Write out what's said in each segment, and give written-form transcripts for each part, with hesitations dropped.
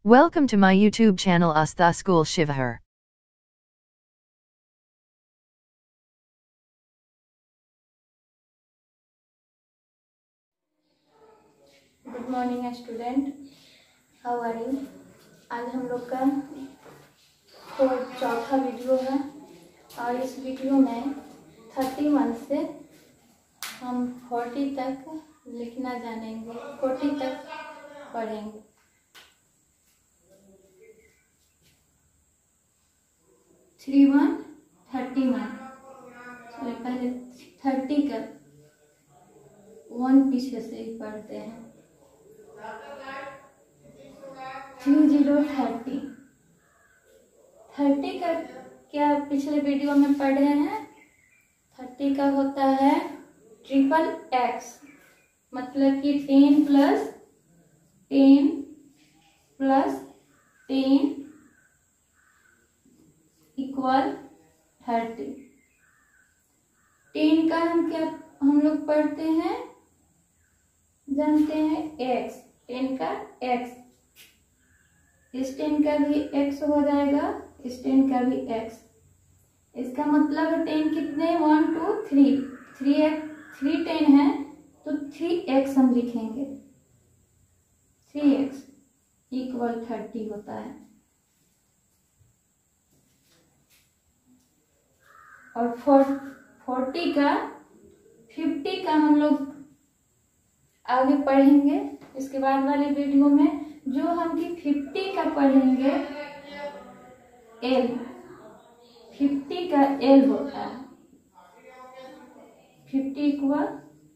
Welcome to my YouTube channel Astha School Shivahar. Good morning student, how are you. आज हम लोग का चौथा वीडियो है और इस वीडियो में 31 से हम 40 तक लिखना जानेंगे, 40 तक पढ़ेंगे। 31, 31 पहले 30 का 1 पीछे से ही पढ़ते हैं। 30, 30 का क्या पिछले वीडियो में पढ़ रहे हैं। 30 का होता है ट्रिपल एक्स, मतलब कि 10 प्लस 10 प्लस 10 इक्वल 30। 10 का हम लोग पढ़ते हैं, जानते हैं x, 10 का x, इस 10 का भी x हो जाएगा, इस 10 का भी x। इसका मतलब 10 कितने 1 2 3 3 10 है तो 3x हम लिखेंगे। 3x इक्वल 30 होता है। और 40 का 50 का हम लोग आगे पढ़ेंगे इसके बाद वाले वीडियो में। जो हम कि 50 का पढ़ेंगे L, 50 का L होता है 50 इक्वल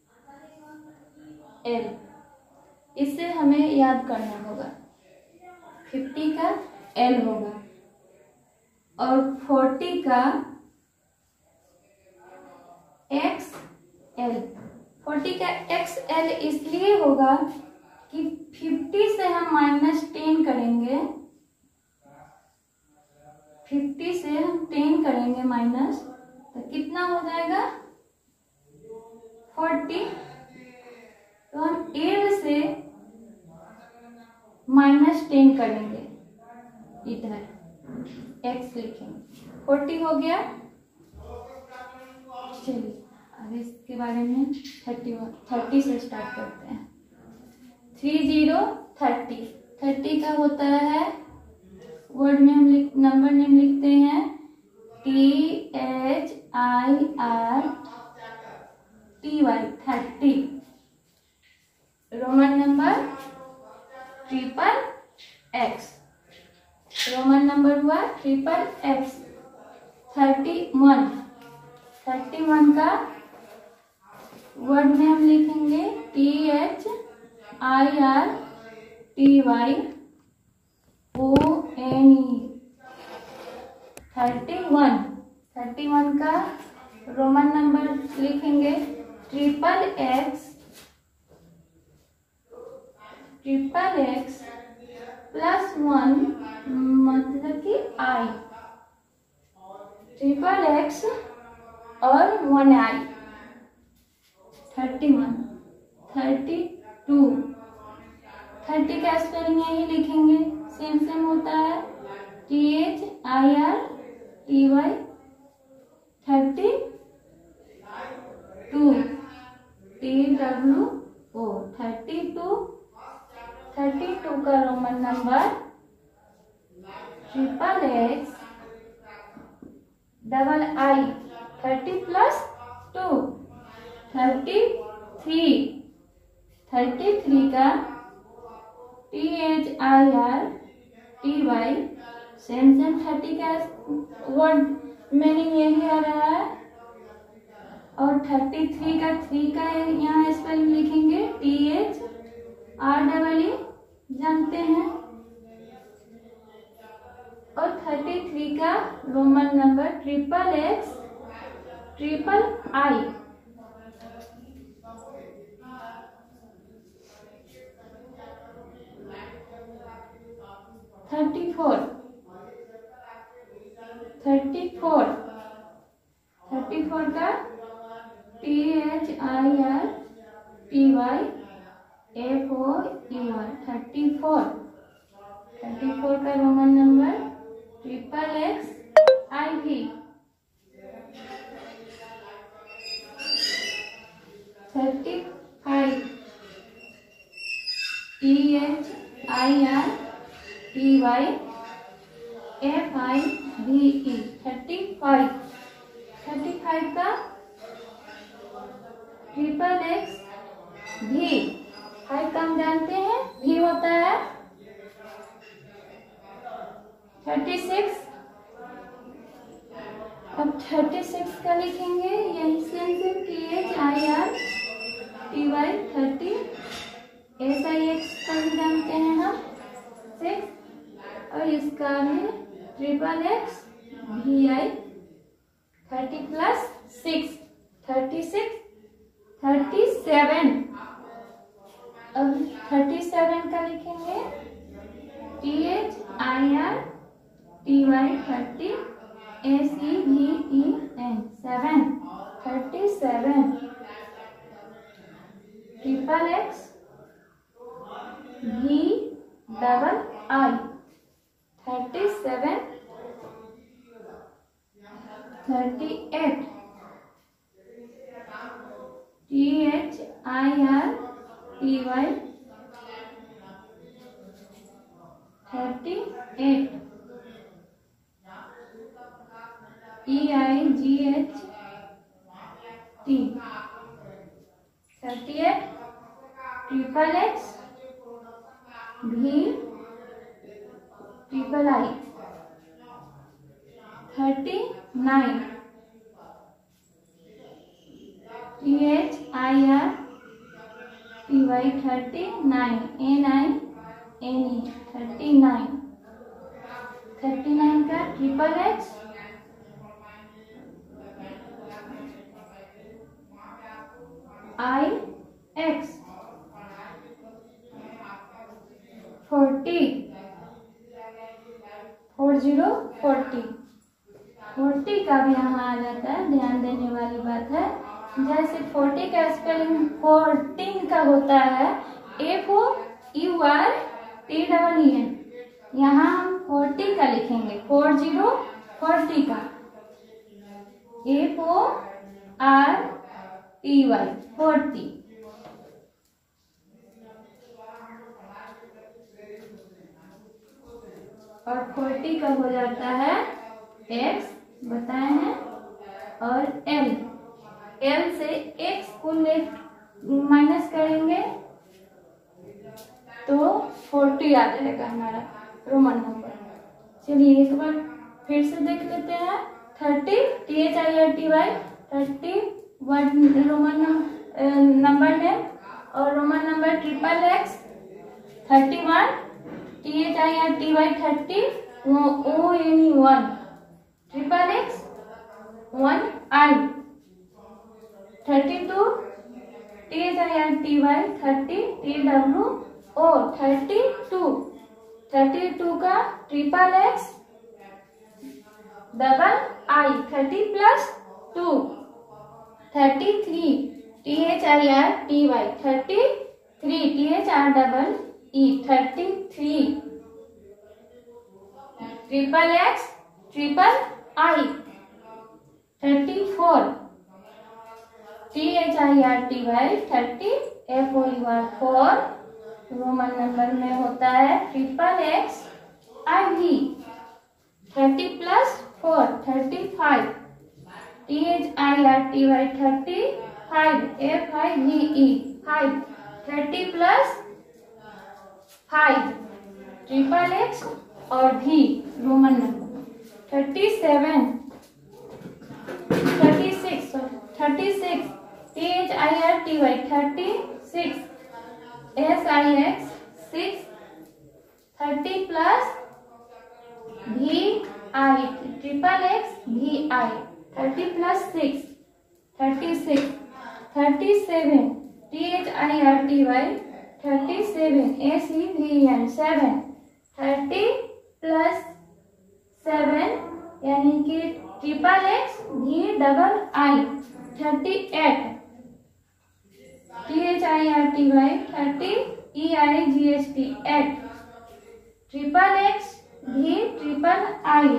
L। इसे हमें याद करना होगा, 50 का L होगा। और 40 का XL, 40 का XL इसलिए होगा कि 50 से हम -10 करेंगे, 50 से हम 10 करेंगे माइनस, तो कितना हो जाएगा 40। तो हम L से -10 करेंगे, इधर x लिखेंगे, 40 हो गया। चलिए अब इसके बारे में 30 से स्टार्ट करते हैं। 30 का होता है, वर्ड में हम नंबर नेम लिखते हैं THIRTY, 30। Roman number triple X, Roman number हुआ ट्रिपल एक्स। 31 का वर्ड में हम लिखेंगे THIRTYONE। 31 का रोमन नंबर लिखेंगे ट्रिपल एक्स प्लस 1, मतलब कि I, ट्रिपल एक्स और 1 I। 31, 32, 30 का स्पेलिंग यही लिखेंगे, सेम होता है THIRTY। 32 का Roman number triple X double I, 30 plus 2 33 का THIRTY, सेम 30 का वर्ड मीनिंग यही आ रहा है। और 33 का 3 का यहाँ स्पेलिंग लिखेंगे THREE, जानते हैं। और 33 का Roman number triple X triple I। 34 का THIRTYFOUR, 34 34 का Roman number triple X I भी 35 THIRTYFIVE 35 का ट्रिपल एक्स भी 5 का हम जानते हैं भी होता है 36। अब 36 का लिखेंगे यही सेम THIRTY 30 SIX का भी जानते हैं हम 6 और इसका भी ट्रिपल एक्स VI 30 प्लस 6 36 37। अब 37 का लिखेंगे THIRTY 30 SEVEN 7 37 triple X VII 37 38 THIRTY 38 EIGHT 38 triple X भी ट्रिपल आई 39 THIRTY 39 NINE 39 का ट्रिपल एक्स IX 40 का भी यहाँ आ जाता है, ध्यान देने वाली बात है। जैसे 40 का स्पेलिंग 14 का होता है FOURTEEN, यहाँ हम 40 का लिखेंगे 40 का FORTY 40। और 40 का हो जाता है X बताए हैं और L से X को माइनस करेंगे तो 40 आ जाएगा हमारा रोमन नंबर। चलिए एक बार फिर से देख लेते हैं 30 THIRTY 30 word Roman number name और Roman number triple X 31 THIRTY 30 ONE1 triple X 1 I 32 THIRTY 30 TWO 32 का triple X double I 30 plus 2 33 THIRTY 33 THREE 33 triple X triple I 34 THIRTY 30 FOUR Roman number में होता है triple X IV 30 plus 4 35 THIRTY 30 5 FIVE 5 30 plus 5 triple X और भी Roman number 36 THIRTY 36 SIX 6 30 plus VI triple X VI 30 plus 6 36 37 THIRTY 37 SEVEN 7 30 plus 7 यानी कि triple X VII 38 THIRTY 30 EIGHT 8 triple X भी triple I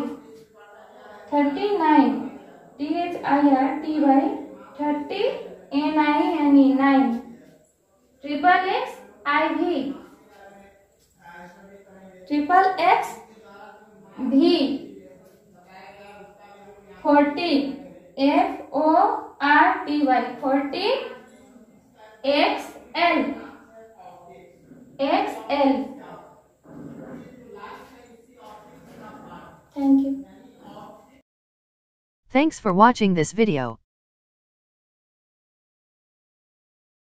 39 THIRTY 30 NINE 9 triple X I भी triple X भी 40 FORTY 40 XL Thank you. Thanks for watching this video.